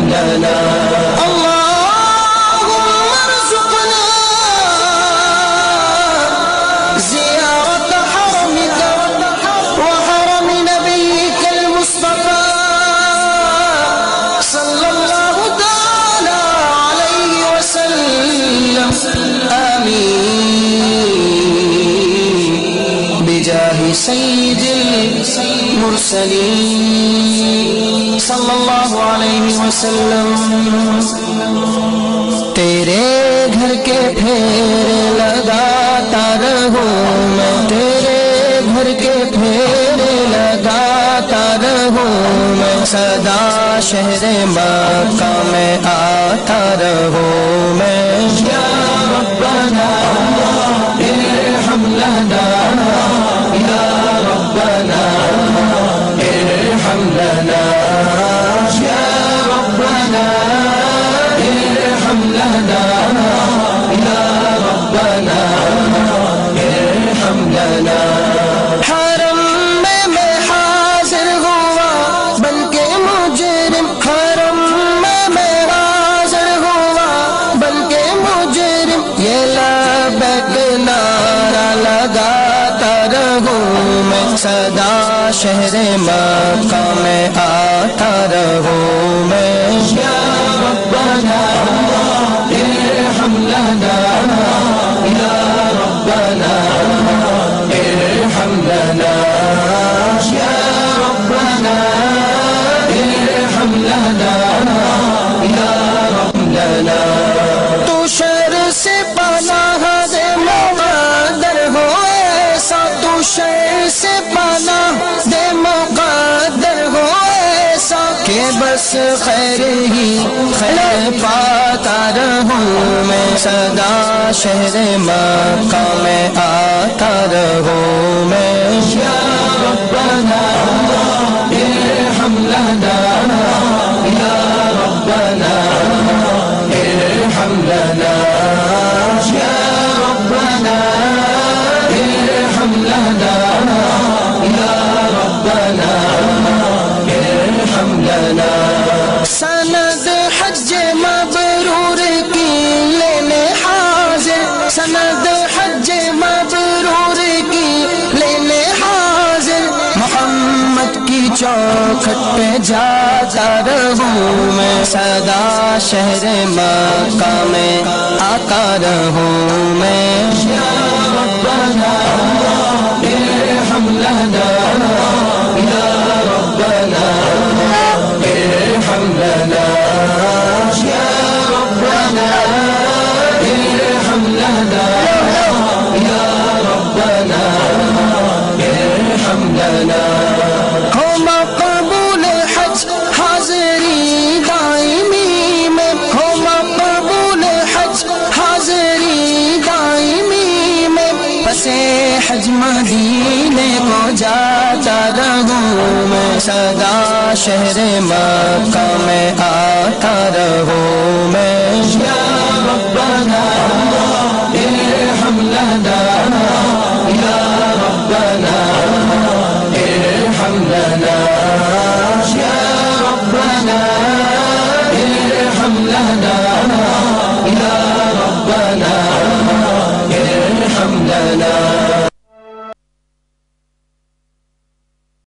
لنا اللهم ارزقنا زيارة حرمك وحرم نبيك المصطفى صلى الله تعالى عليه وسلم آمين بجاه سيد المرسلين صلی اللہ علیہ وسلم تیرے گھر کے پھیرے لگاتا رہوں میں تیرے گھر کے پھیرے لگاتا رہوں میں صدا شہر مکہ میں آتا رہوں میں یا ربنا ارحم لنا یا ربنا ارحم لنا یا ربنا ارحم لنا یا ربنا ارحم لنا حرم میں حاضر ہوا بلکہ مجرم حرم میں حاضر ہوا بلکہ مجرم یہ لبیک نعرہ لگاتا رہوں میں صدا شہر مکہ میں آتا رہوں میں یا ربنا ارحم لنا یا ربنا ارحم لنا یا ربنا ارحم لنا یا رب لنا تو شر سے پناہ دے مقدر ہو ایسا تو شر سے پناہ دے مقدر ہو ایسا کہ بس خیر ہی خیر پاتا رہوں میں صدا شہر مکہ میں آتا رہوں میں یا ربنا ارحم لنا یا ربنا ارحم لنا یا ربنا ارحم لنا یا ربنا ارحم لنا سند حج مبرور کی لینے حاضر سند حج مبرور کی لینے حاضر محمد کی چوکھٹ پہ جاتا رہوں میں صدا شہر مکہ میں آتا رہوں میں یا ربنا ارحم لنا یا ربنا ارحم لنا یا ربنا ارحم لنا یا ربنا ارحم لنا ہو مقبول حج حاضری دائمی میں ہو مقبول حج حاضری دائمی میں پسے حج مدینے کو جاتا رہوں میں صدا شہر مکہ میں آتا رہوں میں